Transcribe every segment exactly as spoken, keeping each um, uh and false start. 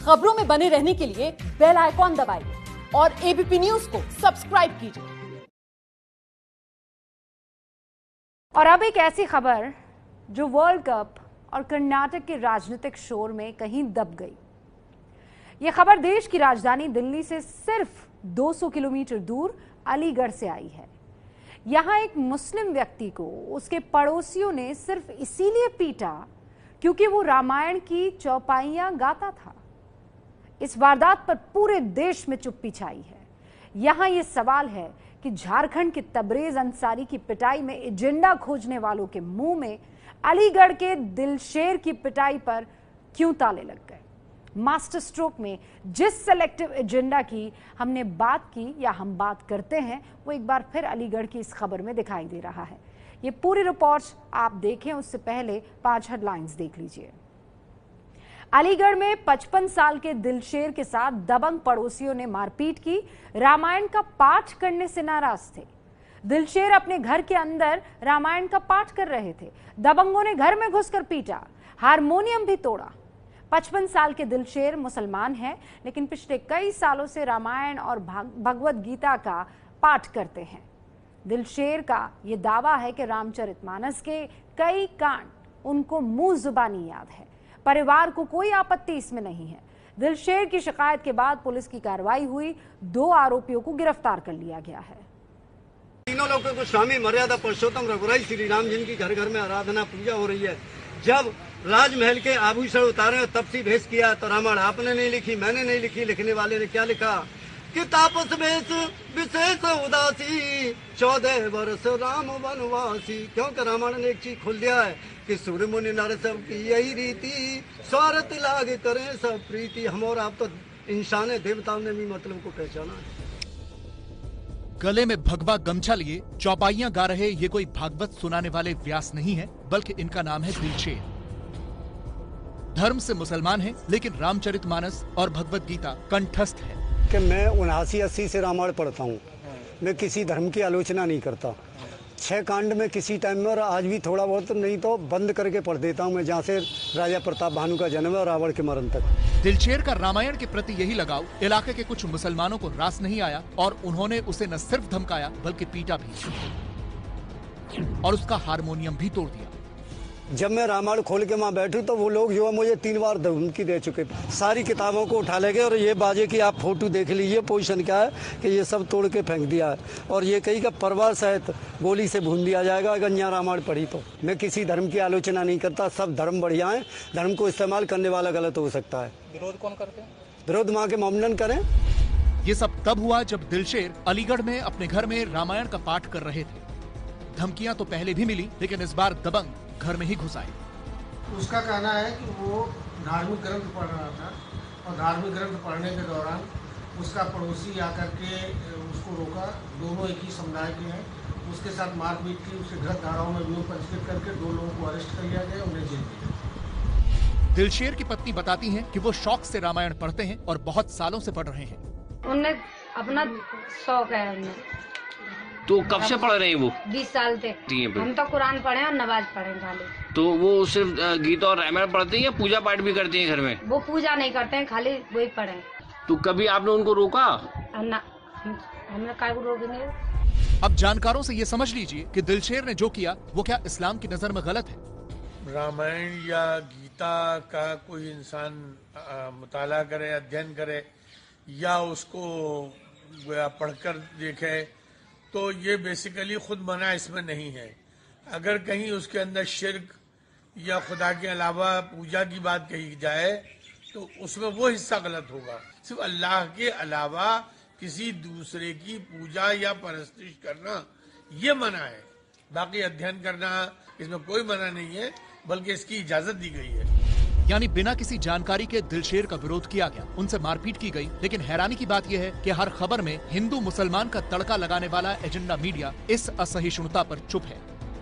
खबरों में बने रहने के लिए बेल आइकॉन दबाइए और एबीपी न्यूज को सब्सक्राइब कीजिए। और अब एक ऐसी खबर जो वर्ल्ड कप और कर्नाटक के राजनीतिक शोर में कहीं दब गई। यह खबर देश की राजधानी दिल्ली से सिर्फ दो सौ किलोमीटर दूर अलीगढ़ से आई है। यहां एक मुस्लिम व्यक्ति को उसके पड़ोसियों ने सिर्फ इसीलिए पीटा क्योंकि वो रामायण की चौपाइयां गाता था। इस वारदात पर पूरे देश में चुप्पी छाई है। यहां यह सवाल है कि झारखंड के तबरेज अंसारी की पिटाई में एजेंडा खोजने वालों के मुंह में अलीगढ़ के दिलशेर की पिटाई पर क्यों ताले लग गए। मास्टर स्ट्रोक में जिस सेलेक्टिव एजेंडा की हमने बात की या हम बात करते हैं, वो एक बार फिर अलीगढ़ की इस खबर में दिखाई दे रहा है। ये पूरी रिपोर्ट आप देखें उससे पहले पांच हेडलाइंस देख लीजिए। अलीगढ़ में पचपन साल के दिलशेर के साथ दबंग पड़ोसियों ने मारपीट की। रामायण का पाठ करने से नाराज थे। दिलशेर अपने घर के अंदर रामायण का पाठ कर रहे थे। दबंगों ने घर में घुसकर पीटा, हारमोनियम भी तोड़ा। पचपन साल के दिलशेर मुसलमान हैं, लेकिन पिछले कई सालों से रामायण और भगवत गीता का पाठ करते हैं। दिलशेर का यह दावा है कि रामचरितमानस के कई कांड उनको मुंह जुबानी याद है। परिवार को कोई आपत्ति इसमें नहीं है। दिलशेर की शिकायत के बाद पुलिस की कार्रवाई हुई। दो आरोपियों को गिरफ्तार कर लिया गया है। तीनों लोगों को स्वामी मर्यादा पुरुषोत्तम रघुराई श्री राम जिनकी घर घर में आराधना पूजा हो रही है। जब राजमहल के आभूषण उतारे और तब से भेष किया तो रामायण आपने नहीं लिखी, मैंने नहीं लिखी, लिखने वाले ने क्या लिखा कि तापस भेष विशेष उदासी चौदह वर्ष राम वनवासी। क्योंकि रामायण ने एक चीज खोल दिया है कि सूर्य मुनि नर सब की यही रीति, स्वार्थ लागे करें सब प्रीति। हम और आप तो इंसान है, देवताओं ने भी मतलब को पहचाना है। गले में भगवा गमछा लिए चौपाइयां गा रहे ये कोई भागवत सुनाने वाले व्यास नहीं है, बल्कि इनका नाम है दिलशेर। धर्म से मुसलमान है, लेकिन रामचरितमानस और भगवत गीता कंठस्थ है। कि मैं उनासी अस्सी से रामायण पढ़ता हूँ। मैं किसी धर्म की आलोचना नहीं करता। छह कांड में किसी टाइम में और आज भी थोड़ा बहुत नहीं तो बंद करके पढ़ देता हूँ मैं, जहाँ से राजा प्रताप भानु का जन्म है और रावण के मरण तक। दिलशेर का रामायण के प्रति यही लगाव इलाके के कुछ मुसलमानों को रास नहीं आया और उन्होंने उसे न सिर्फ धमकाया बल्कि पीटा भी और उसका हारमोनियम भी तोड़ दिया। जब मैं रामायण खोल के वहाँ बैठूं तो वो लोग जो है मुझे तीन बार धमकी दे चुके। सारी किताबों को उठा ले गए और ये बाजे की आप फोटो देख लीजिए, पोजीशन क्या है कि ये सब तोड़ के फेंक दिया है और ये कहीं का परिवार सहित गोली से भून दिया जाएगा अगर यहाँ रामायण पढ़ी तो। मैं किसी धर्म की आलोचना नहीं करता, सब धर्म बढ़िया है। धर्म को इस्तेमाल करने वाला गलत हो सकता है। विरोध कौन करते हैं? विरोध माँ के मोमडन करें। ये सब तब हुआ जब दिलशेर अलीगढ़ में अपने घर में रामायण का पाठ कर रहे थे। धमकियां तो पहले भी मिली, लेकिन इस बार दबंग घर में ही घुस आए। उसका कहना है कि वो धार्मिक ग्रंथ पढ़ रहा था और धार्मिक ग्रंथ पढ़ने के दौरान उसका पड़ोसी आकर के उसको रोका। दोनों एक ही समुदाय के हैं। उसके साथ मारपीट की, उसे गलत धाराओं में अभियोग पंजीकृत करके दो लोगों को अरेस्ट कर लिया गया, उन्हें जेल दिया। दिलशेर की पत्नी बताती हैं कि वो शौक से रामायण पढ़ते हैं और बहुत सालों से पढ़ रहे हैं। उन्हें अपना शौक है। उन्हें तो कब से पढ़ रहे हैं वो? बीस साल से। हम तो कुरान पढ़े और नमाज पढ़े खाली। तो वो सिर्फ गीता और रामायण पढ़ते हैं या पूजा पाठ भी करते हैं घर में? वो पूजा नहीं करते हैं, खाली वही पढ़े। तो कभी आपने उनको रोका? ना, हमने काय को रोकेंगे। अब जानकारों से ये समझ लीजिए कि दिलशेर ने जो किया वो क्या इस्लाम की नजर में गलत है। रामायण या गीता का कोई इंसान मुताला करे, अध्ययन करे या उसको पढ़कर देखे तो ये बेसिकली खुद मना इसमें नहीं है। अगर कहीं उसके अंदर शिर्क या खुदा के अलावा पूजा की बात कही जाए तो उसमें वो हिस्सा गलत होगा। सिर्फ अल्लाह के अलावा किसी दूसरे की पूजा या परस्तिश करना ये मना है। बाकी अध्ययन करना इसमें कोई मना नहीं है, बल्कि इसकी इजाजत दी गई है। यानी बिना किसी जानकारी के दिलशेर का विरोध किया गया, उनसे मारपीट की गई। लेकिन हैरानी की बात यह है कि हर खबर में हिंदू मुसलमान का तड़का लगाने वाला एजेंडा मीडिया इस असहिष्णुता पर चुप है।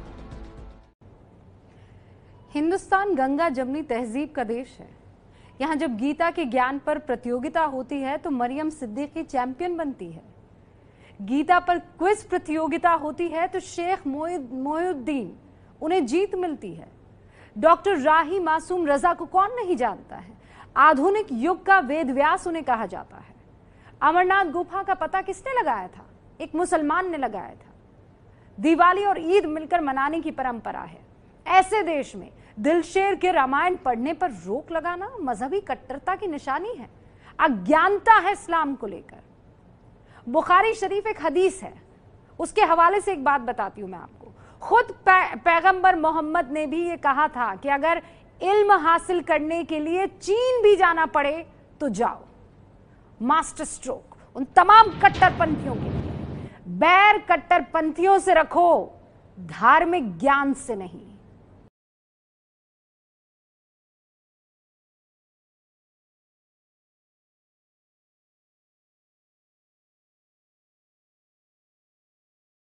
हिंदुस्तान गंगा जमनी तहजीब का देश है। यहाँ जब गीता के ज्ञान पर प्रतियोगिता होती है तो मरियम सिद्दीकी चैंपियन बनती है। गीता पर क्विज प्रतियोगिता होती है तो शेख मोइनुद्दीन उन्हें जीत मिलती है। डॉक्टर राही मासूम रजा को कौन नहीं जानता है। आधुनिक युग का वेदव्यास उन्हें कहा जाता है। अमरनाथ गुफा का पता किसने लगाया था? एक मुसलमान ने लगाया था। दिवाली और ईद मिलकर मनाने की परंपरा है। ऐसे देश में दिलशेर के रामायण पढ़ने पर रोक लगाना मजहबी कट्टरता की निशानी है, अज्ञानता है इस्लाम को लेकर। बुखारी शरीफ एक हदीस है, उसके हवाले से एक बात बताती हूं मैं आपको। खुद पै, पैगंबर मोहम्मद ने भी ये कहा था कि अगर इल्म हासिल करने के लिए चीन भी जाना पड़े तो जाओ। मास्टर स्ट्रोक उन तमाम कट्टरपंथियों के लिए, बैर कट्टरपंथियों से रखो, धार्मिक ज्ञान से नहीं।